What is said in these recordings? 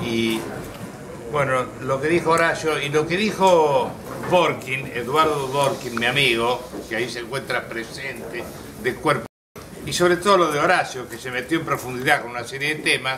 Y bueno, lo que dijo Horacio y lo que dijo Dworkin, Eduardo Dworkin, mi amigo, que ahí se encuentra presente de cuerpo, y sobre todo lo de Horacio, que se metió en profundidad con una serie de temas,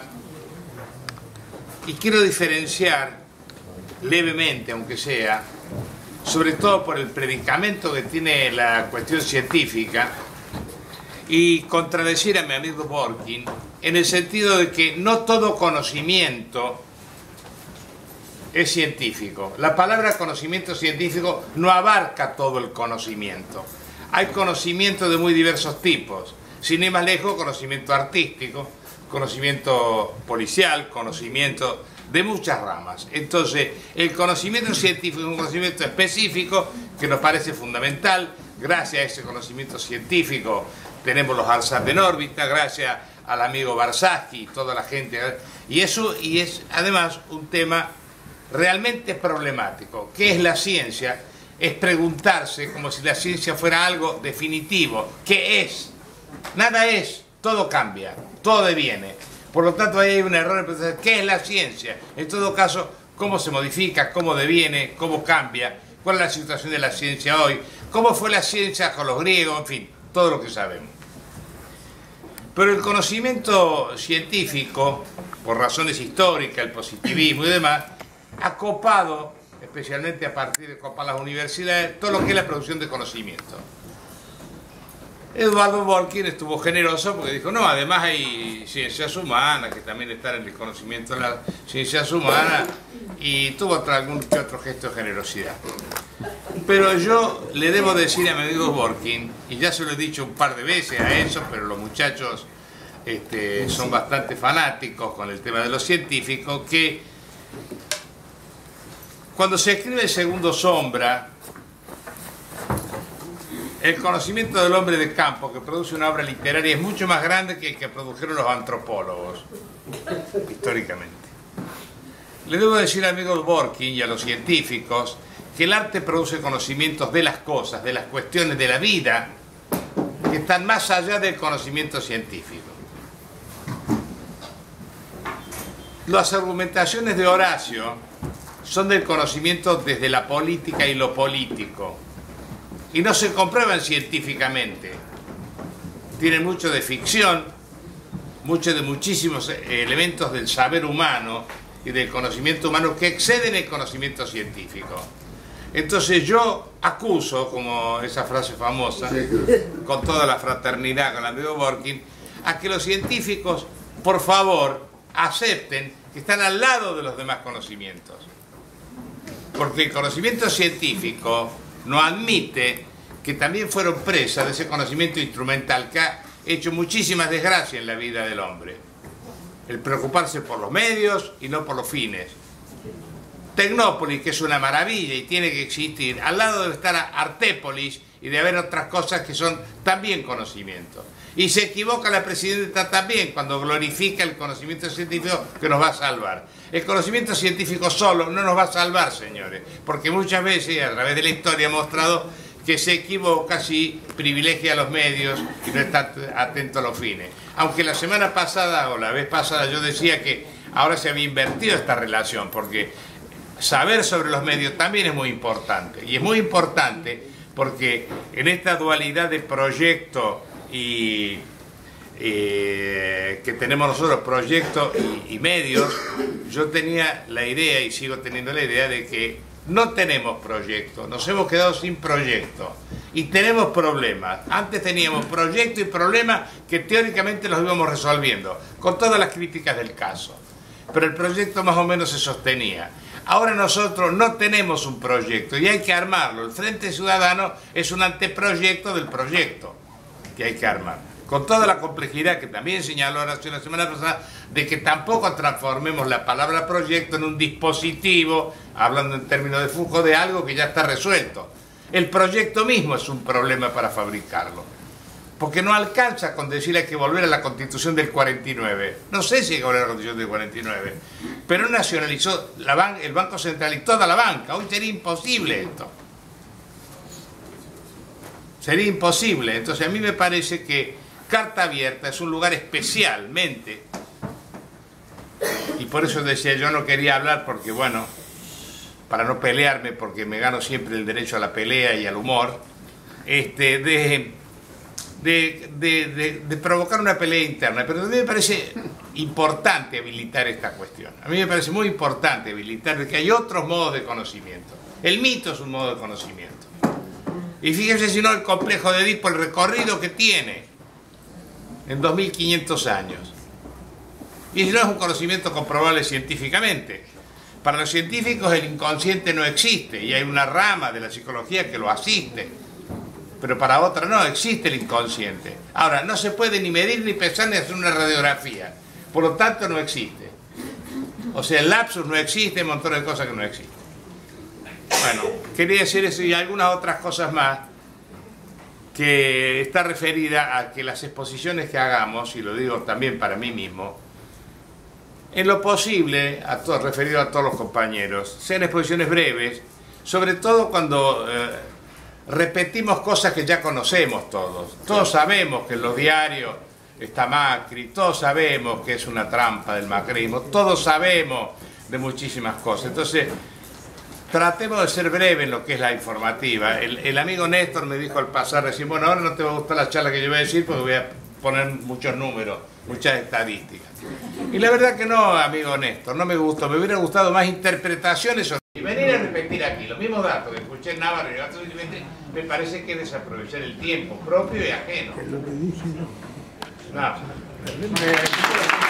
y quiero diferenciar levemente, aunque sea, sobre todo por el predicamento que tiene la cuestión científica, y contradecir a mi amigo Dworkin en el sentido de que no todo conocimiento es científico. La palabra conocimiento científico no abarca todo el conocimiento. Hay conocimiento de muy diversos tipos. Sin ir más lejos, conocimiento artístico, conocimiento policial, conocimiento de muchas ramas. Entonces, el conocimiento científico es un conocimiento específico que nos parece fundamental. Gracias a ese conocimiento científico tenemos los ARSAT en órbita, gracias al amigo Barsaski y toda la gente. Y eso es además un tema realmente problemático. ¿Qué es la ciencia? Es preguntarse como si la ciencia fuera algo definitivo. ¿Qué es? Nada es, todo cambia, todo deviene. Por lo tanto, ahí hay un error en pensar, ¿qué es la ciencia? En todo caso, ¿cómo se modifica? ¿Cómo deviene? ¿Cómo cambia? ¿Cuál es la situación de la ciencia hoy? ¿Cómo fue la ciencia con los griegos? En fin, todo lo que sabemos. Pero el conocimiento científico, por razones históricas, el positivismo y demás, ha copado, especialmente a partir de copar las universidades, todo lo que es la producción de conocimiento. Eduardo Dworkin estuvo generoso porque dijo, no, además hay ciencias humanas que también están en el conocimiento de las ciencias humanas, y tuvo algún que otro gesto de generosidad. Pero yo le debo decir a mi amigo Dworkin, y ya se lo he dicho un par de veces a eso, pero los muchachos son bastante fanáticos con el tema de los científicos, que cuando se escribe el Segundo Sombra, el conocimiento del hombre de campo que produce una obra literaria es mucho más grande que el que produjeron los antropólogos, históricamente. Le debo decir al amigo Dworkin y a los científicos que el arte produce conocimientos de las cosas, de las cuestiones de la vida, que están más allá del conocimiento científico. Las argumentaciones de Horacio son del conocimiento desde la política y lo político, y no se comprueban científicamente. Tienen mucho de ficción, mucho de muchísimos elementos del saber humano y del conocimiento humano que exceden el conocimiento científico. Entonces yo acuso, como esa frase famosa, con toda la fraternidad con el amigo Dworkin, a que los científicos, por favor, acepten que están al lado de los demás conocimientos. Porque el conocimiento científico no admite que también fueron presas de ese conocimiento instrumental que ha hecho muchísimas desgracias en la vida del hombre. El preocuparse por los medios y no por los fines. Tecnópolis, que es una maravilla y tiene que existir, al lado debe estar Artépolis y de haber otras cosas que son también conocimientos. Y se equivoca la presidenta también cuando glorifica el conocimiento científico que nos va a salvar. El conocimiento científico solo no nos va a salvar, señores, porque muchas veces a través de la historia ha mostrado que se equivoca si privilegia a los medios y no está atento a los fines. Aunque la semana pasada o la vez pasada yo decía que ahora se había invertido esta relación, porque saber sobre los medios también es muy importante. Y es muy importante porque en esta dualidad de proyecto y que tenemos nosotros, proyectos y medios, yo tenía la idea y sigo teniendo la idea de que no tenemos proyecto, nos hemos quedado sin proyecto y tenemos problemas. Antes teníamos proyecto y problemas que teóricamente los íbamos resolviendo, con todas las críticas del caso, pero el proyecto más o menos se sostenía. Ahora nosotros no tenemos un proyecto y hay que armarlo. El Frente Ciudadano es un anteproyecto del proyecto que hay que armar, con toda la complejidad que también señaló Horacio la semana pasada, de que tampoco transformemos la palabra proyecto en un dispositivo, hablando en términos de flujo, de algo que ya está resuelto. El proyecto mismo es un problema para fabricarlo, porque no alcanza con decir hay que volver a la Constitución del 49. No sé si hay que volver a la Constitución del 49, pero nacionalizó el Banco Central y toda la banca. Hoy sería imposible esto. Sería imposible. Entonces a mí me parece que Carta Abierta es un lugar especialmente, y por eso decía, yo no quería hablar porque, bueno, para no pelearme, porque me gano siempre el derecho a la pelea y al humor, de provocar una pelea interna. Pero a mí me parece importante habilitar esta cuestión. A mí me parece muy importante habilitar que hay otros modos de conocimiento. El mito es un modo de conocimiento. Y fíjense si no el complejo de Edipo, el recorrido que tiene en 2500 años. Y si no es un conocimiento comprobable científicamente. Para los científicos el inconsciente no existe y hay una rama de la psicología que lo asiste. Pero para otra no existe el inconsciente. Ahora, no se puede ni medir, ni pesar, ni hacer una radiografía. Por lo tanto, no existe. O sea, el lapsus no existe, un montón de cosas que no existen. Bueno, quería decir eso y algunas otras cosas más, que está referida a que las exposiciones que hagamos, y lo digo también para mí mismo, en lo posible, referido a todos los compañeros, sean exposiciones breves, sobre todo cuando repetimos cosas que ya conocemos todos. Todos sabemos que en los diarios está Macri, todos sabemos que es una trampa del macrismo, todos sabemos de muchísimas cosas. Entonces, tratemos de ser breves en lo que es la informativa. El amigo Néstor me dijo al pasar recién, bueno, ahora no te va a gustar la charla que yo voy a decir porque voy a poner muchos números, muchas estadísticas. Y la verdad que no, amigo Néstor, no me gustó. Me hubiera gustado más interpretaciones. Y venir a repetir aquí los mismos datos que escuché en Navarro y me parece que es desaprovechar el tiempo propio y ajeno. Es lo que dije, ¿no? No.